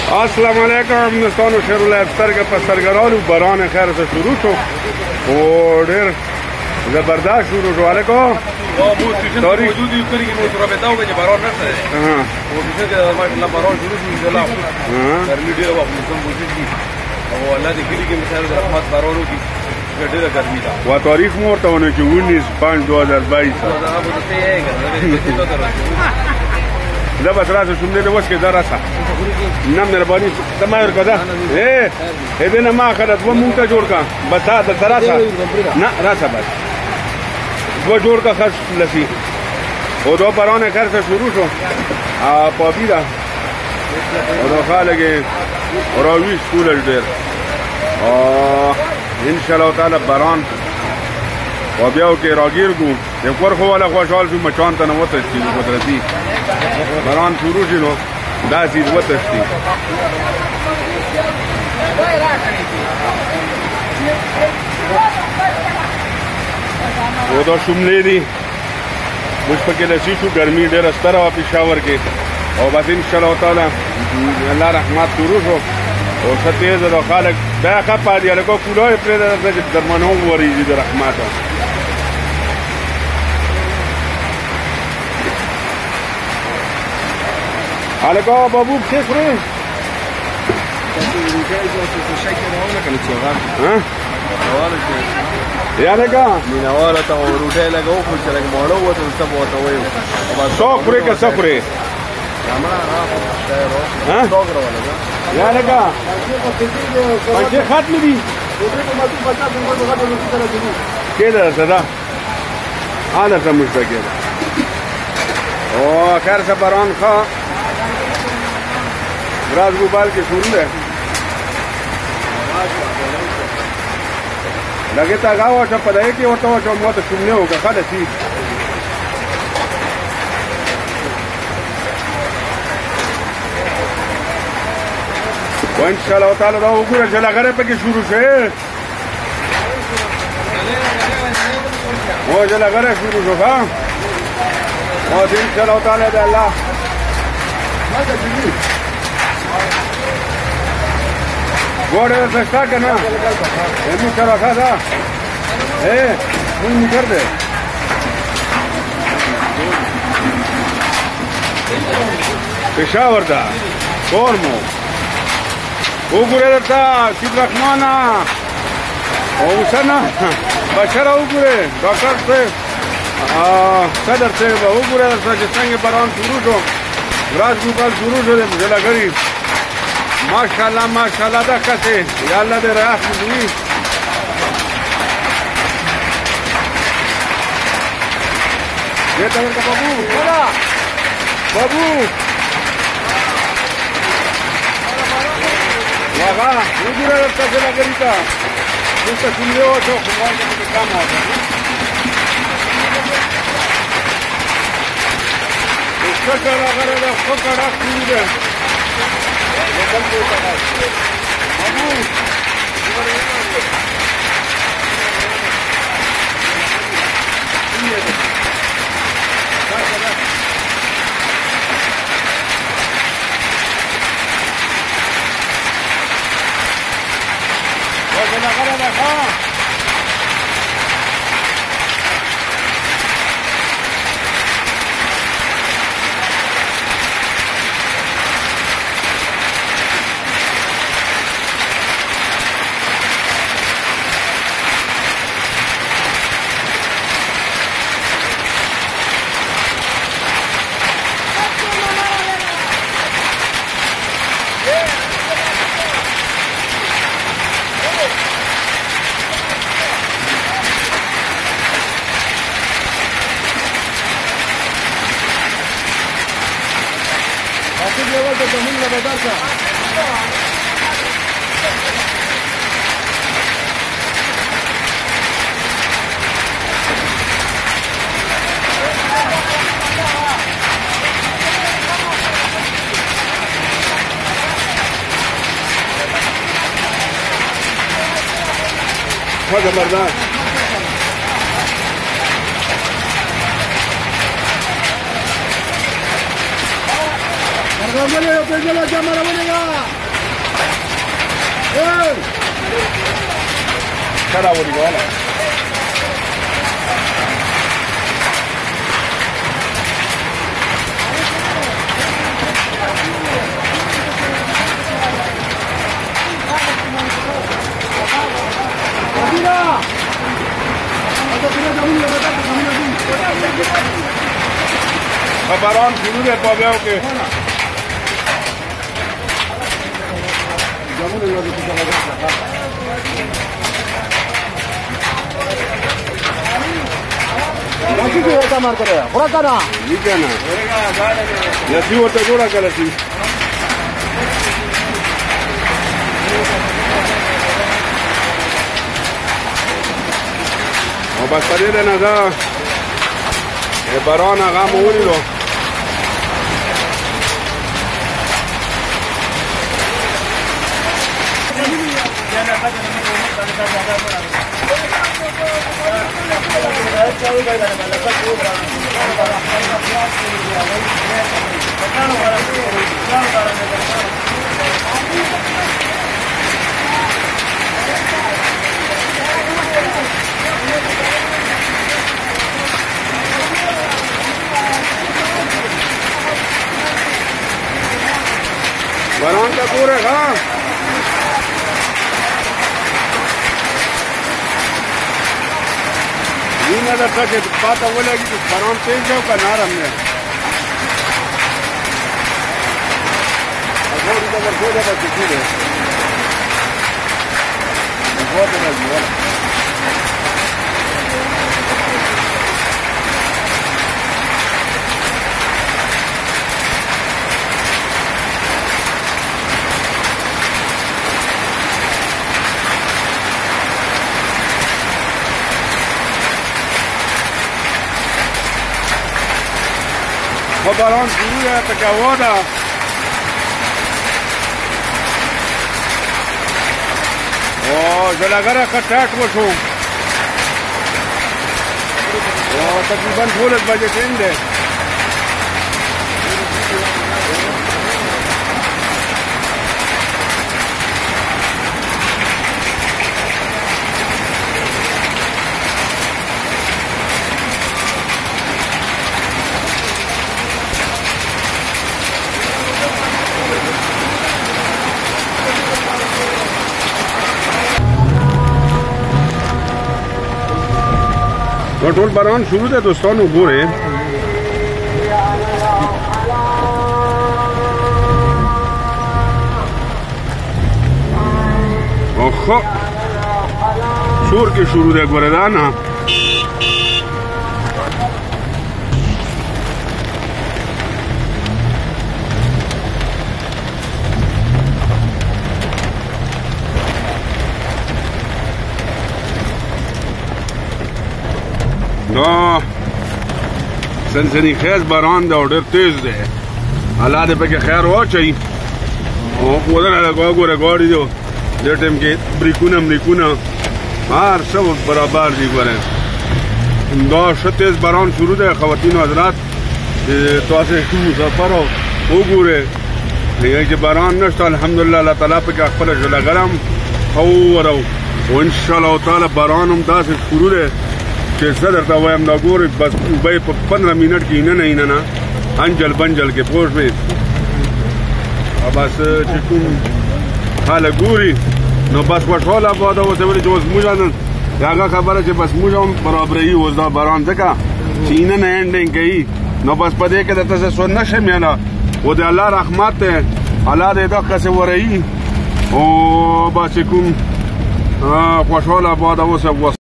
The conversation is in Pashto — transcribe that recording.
السلام علیکم دوستانو، شیر الافطار کې په سرګرانو باران خیر سره شروع شو او ډېر زبردست شروع شو. علیکم تاریخ حدودی کاری که رابطه و به باران نشده و بیشتر که ماشاءالله باران شروع شد انشاءالله گرمی ډېره وه موسم وجود دي او الله دې کلي کې مثال د رحمت باران وکړي ډېره ګرمي ده. و تاریخ مو ورته ونه چې 19/5/2022 ده بس راسه شمله ده وسكي ده راسه نم مهرباني ده ما يركض ده ايه هدينا ما اخذت وممكن جوركا بس هذا راسه لا راسه بس دو جوركا خاص لسي او دو باران خرسه شروع شو پاپی ده او دو خالق راوی سکول ډیر ان شاء الله تعالی باران و بیا کې راګیر ګو یو کور خو ولا خوشحال شو مچان ته نه وته چې قدرتي باران شروع شي نو داسې وته شي. و دا شملې دي اوس پکې لسی شو ګرمي ډېره ستره وه پېښور کې او بس ان شاء الله تعالی الله رحمت شروع شو او ښه تېزه ده خلک دا ښه پاتې هلکه کولا یې پرېږده درته چې درمنه هم ورېږي د رحمته. هلکه بابو پښې خورې یا لکه مینهواله ته روټۍ لږه وخوري چې لږ ماړه ووته نو څه به ورته وایو څه خورې که څه خورې یا لکه پنچې ختمې دي کېده درته ده درته موږ ته کېده او خیر څه باران ښه راز گوبال के शुरू है लगे था गाँव अच्छा पता है कि होता हो मत सुनने होगा खाली सी इंशाल्लाह ताला रहा उगुर चला करे पे कि शुरू से वो चला करे शुरू होगा और इंशाल्लाह ताला दे अल्लाह गोड़े से स्टार्ट करना एमी चला था नहीं कर दे पेशावर था कौरमो उगुरे था सिद्धरखमाना हुसैना बशरा उगुरे डॉक्टर से सदर से उगुरे था जिसंगे बरान शुरू हो राजगोपाल शुरू हो जला गरीब माशाल्लाह माशाल्लाह da कैसे या अल्लाह दे रहा है ये तवर का बाबू बोला बाबू वागा उधर रास्ता से लगरी का उसका सुनिए वो तो खुमार के काम होता है उसका करा करेगा उसका करा सुनिए जबरदस्त Cara, Borigola. باران شروع ہے پاگاو کے یسی ورته جوړه کړه شي او بس په دې نه دا باران هغه مو ولیدو باران کا پورا ہاں نه دا څه پاته ولګي چې باران تیز دی او که نرم دی هغوی د ورکوده به چکي دی هغوی ته راځي وله باران شروع ہے تو کیا ہوا تھا جلاگر کا ٹیٹ وہ چھو تقریباً 12 بجے ٹرین دے ټول باران شروع دی دوستانو ګورئ اوخه شور کې شروع دی ګورئ دا نه دا سنسنی خیز باران ده او ډېر تیز دی الله دې پکې خیر واچوي او ودانه لګوه ګوره ګاډي دی دې ټایم کې بریکونه هر څه برابر دي ګوره دا ښه تیز باران شروع دی خواتینو حضرات تاسې مسافر وګورئ چې باران نشته الحمدلله الله تعالی پکې خپله ژلګر هم اورو او انشاءالله تعالی باران هم داسې شروع دی چې زه درته وایم دا ګورئ بس به یې په 15 منټ کې اینه نه انجل بنجل کې پوه شوې بس چې کوم خلک ګوري نو بس خوشحاله به دا ورته ویلي چې اوس موږ هغه خبره چې بس موږ هم برابروي اوس دا باران ځکه چې اینه نه اینډینګ کوي نو بس په دې کې درته زه څه نشم یاله و د الله رحمت دی الله دې دغسې وروي او بس چې کوم خوشحاله به دا اوس